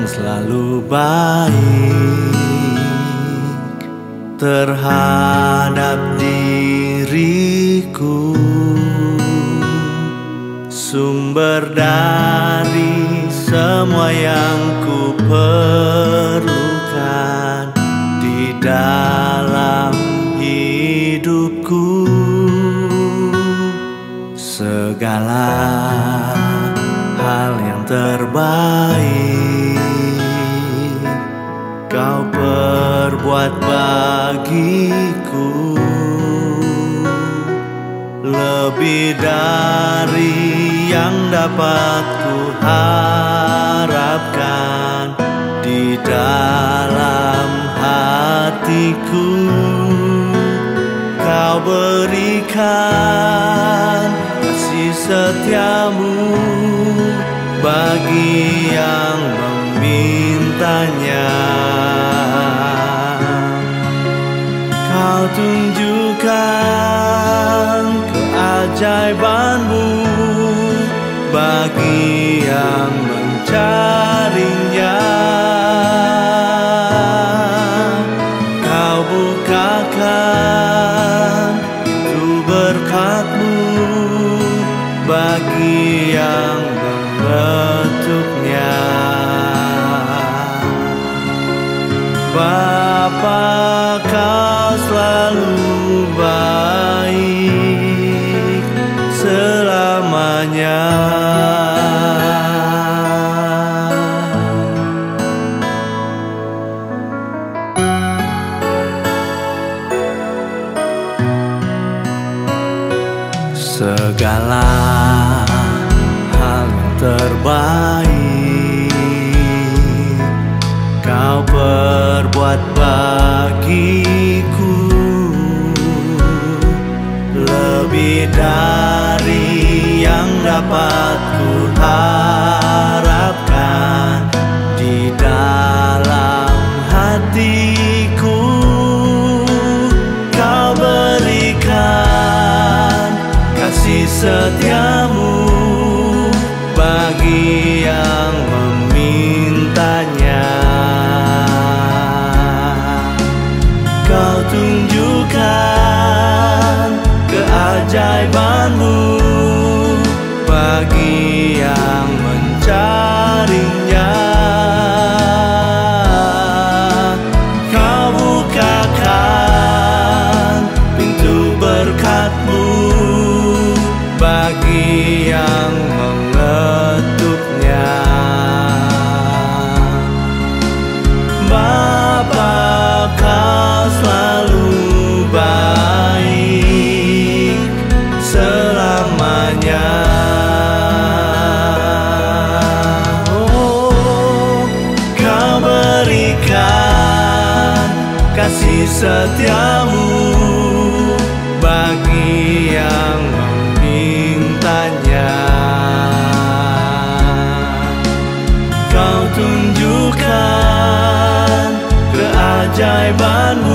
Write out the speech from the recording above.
selalu baik terhadap diriku, sumber dari semua yang ku perlukan di dalam hidupku. Segala hal yang terbaik Kau perbuat bagiku, lebih dari yang dapat ku harapkan di dalam hatiku. Kau berikan kasih setiamu bagi yang memintanya. Kau tunjukkan keajaibanmu bagi yang mencarinya. Kau bukakan pintu berkat-Mu bagi yang mengetuknya. Bapa, Kau selalu baik selamanya. Segala hal yang terbaik Kau perbuat bagiku, lebih dari yang dapat ku harapkan di dalam hatiku. Kau berikan kasih setiamu bagi yang memintanya. Kau tunjukkan keajaiban-Mu bagi yang mencarinya. Kau bukakan pintu berkat-Mu bagi yang mengetuknya. Bapa, Kau selalu baik selamanya. Oh, Kau berikan kasih setiamu bagi yang memintanya. Kau tunjukkan keajaiban-Mu